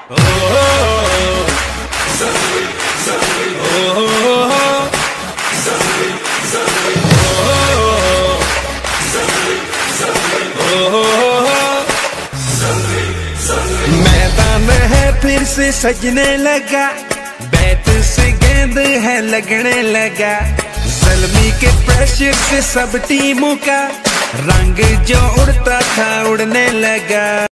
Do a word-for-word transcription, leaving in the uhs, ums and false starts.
मैदान है फिर से सजने लगा, बैट से गेंद है लगने लगा। ज़ल्मी के प्रेशर से सब टीमों का रंग जो उड़ता था उड़ने लगा।